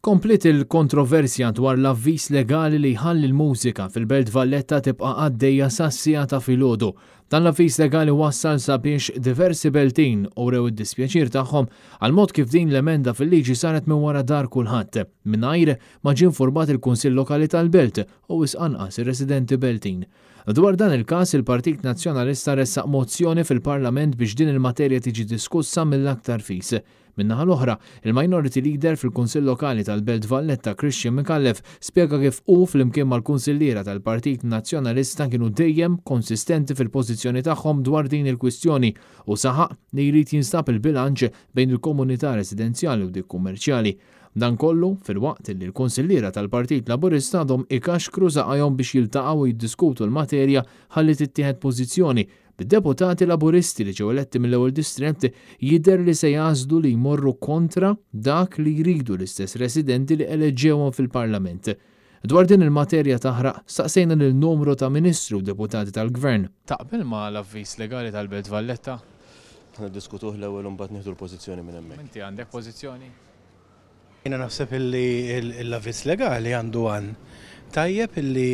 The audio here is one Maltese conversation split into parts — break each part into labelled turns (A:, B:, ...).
A: Komplit il-kontroversja dwar l-avviż legali li jħalli l-mużika fil-Belt Valletta tibqa' għaddejja sas-sija ta' filgħodu. Dan l-avviż legali wassal sabiex diversi beltin urew id-dispjaċir tagħhom għal mod kif din l-emenda fil-liġi saret minn wara dar kulħadd mingħajr ma ġie infurmat il-Kunsill Lokali tal-Belt u wisqanqas ir-residenti Beltin. Dwar dan il-każ il-Partit Nazzjonalista ressaq mozzjoni fil-Parlament biex din il-materja tiġi diskussa mill-aktar fis. Min-naħa l-oħra, il-Minority Leader fil-Kunsill Lokali tal-Belt Valletta Christian Mikallef spjega kif hu flimkien mal-Kunsilliera tal-Partit Nazzjonalista kienu dejjem konsistenti fil-pożizzjoni tagħhom dwar din il-kwistjoni u saħaq li jrid jinstab il-bilanċ bejn il-komunità residenzjali u dik kummerċjali. Dan kollu fil-waqt li l-Kunsilliera tal-Partit Laburista għadhom ikaxkru saqajhom biex jiltaqgħu jiddiskutu l-materja ħalli tittieħed pożizzjoni. Bid-deputati Laburisti li ġew eletti mill-ewwel distrett jidher li se jażlu li jmorru kontra dak li jridu l-istess residenti li eleġġewhom fil-Parlament. Dwar din il-materja taħraq staqsejna lil numru ta' Ministru u deputati tal-Gvern. Taqbel ma l-avviż legali tal-Belt Valletta?
B: Niddiskutuh l-ewwel u mbagħad nieħdu l-pożizzjoni minn hemmhekk.
A: Inti għandek pożizzjoni?
C: Jiena naħseb illi l-avviż legali għandu għan tajjeb illi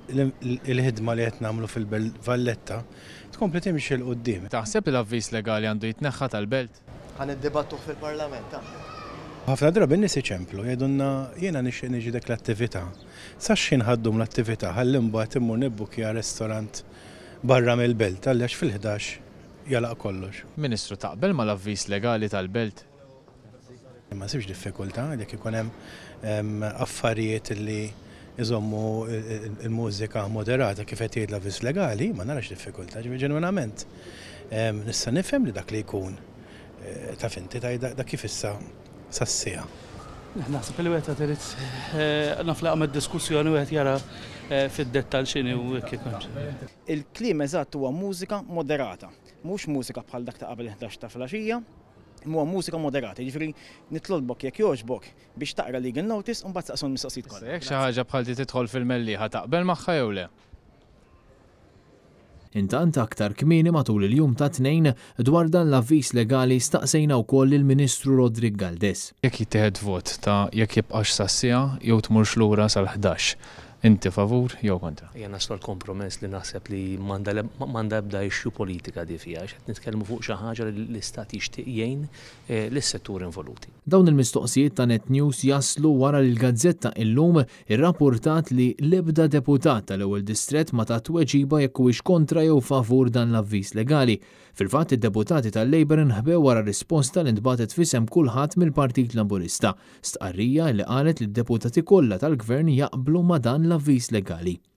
C: l-ħidma li qed nagħmlu fil-Belt Valletta tkompli timxi l qudiem.
A: Taħseb l-avviż legali għandu jitneħħa tal-Belt?
D: Ħan iddibattuh fil-Parlament.
C: Ħafna drabi n-nies iċemplu jgħidulna jiena nixtieq niġi dik l-attività. Sax inħaddum l-attività ħalli mbagħad immur nibbukja ristorant barra mill-Belt għaliex fil-11 jalaq kollox.
A: Ministru taqbel ma l-avviż legali tal-Belt?
C: Ma sibx diffikultà jekk ikun hemm affarijiet li iżommu il-mużika moderata kif qed jgħid l-avviż legali, ma narax diffikultà, ġenwinament. Nista' nifhem li dak li jkun taf inti dak kif issa sassija.
E: Naħseb li wieħed irid naflaq mad-diskussjoni wieħed jara fid-dettall x'inhi u kif hemm.
D: Il-kliem eżatt huwa mużika moderata, mhux mużika bħal dak ta' qabel 11 ta' filgħaxija. Huwa mużika moderata, jiġifieri nitlolbok jekk jogħġbok biex taqra legal notice u mbagħad taqshom mistoqsijiet kollha.
A: Jekk xi ħaġa bħal di tidħol fil-mellieħa taqbel magħha jew le? Intant aktar kmieni matul il-jum ta' tnejn dwar dan l-avviż legali staqsejna wkoll il-Ministru Rodrigue Galdés. Jekk jittieħed vot ta' jekk jibqax sassija jew tmurx lura sal-11. Inti favur jew kontra?
F: Hija naslu l-kompromess li naħseb li m'għandha ebda issue politika di fiha qed nitkellmu fuq xi ħaġa li l-istat jixtieq jgħin lis-settur involuti.
A: Dawn il-mistoqsijiet ta' Net News jaslu wara li l-Gazzetta illum irrapportat li l-ebda deputat tal-ewwel distrett ma tat tweġiba jekk huwiex kontra jew favur dan l-avviż legali. Fil-fatt id-deputati tal-Labor inħbew wara risposta li ntbagħtet f'isem kulħadd mill-Partit Laburista. Stqarrija li qalet li d-deputati kollha tal-Gvern jaqblu ma' dan l-avviż legali.